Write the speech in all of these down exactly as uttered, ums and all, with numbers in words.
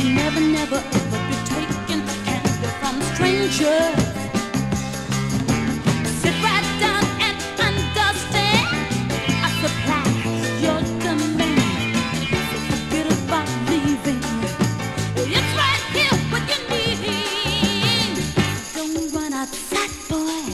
never, never, ever be taken candy from strangers. Sit right down and understand. I supply your demand. So forget about leaving. It's right here what you need. Don't run outside, boy.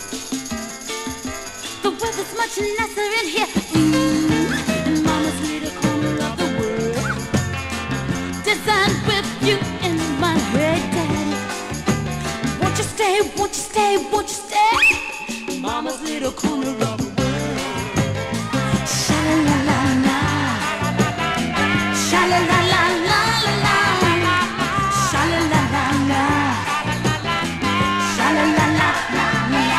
The weather's much nicer in here. Mm. In Mama's little corner of the world, designed with you in my head, Daddy. Won't you stay? Won't you stay? Won't you stay? Mama's little corner of the world. Sha la la la la, sha la la la la la, sha la la la la, sha la la la la la.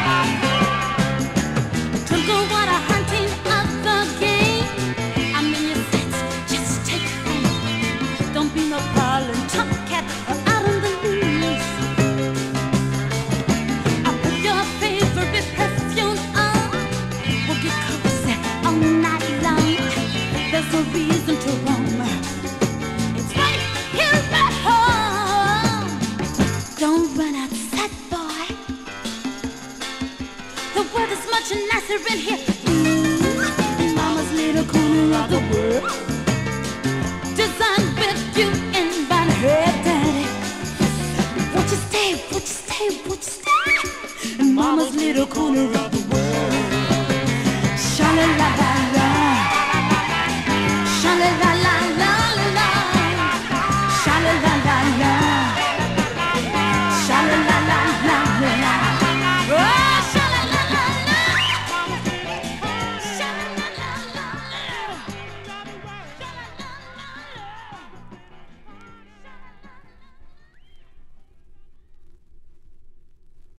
Twinkle water hunting of the game. I'm in your sets, just take aim. Don't be no problem, tomcat or out on the loose. I put your favorite perfume on. We'll get cozy all night long. There's no reason to roam. It's right here at home. Don't run outside, boy. The weather's much nicer in here. Mm, Mama's little corner of the world, designed with you in my head, Daddy. Won't you stay? Won't you stay? Won't you stay? In Mama's little corner of the world. Sha la la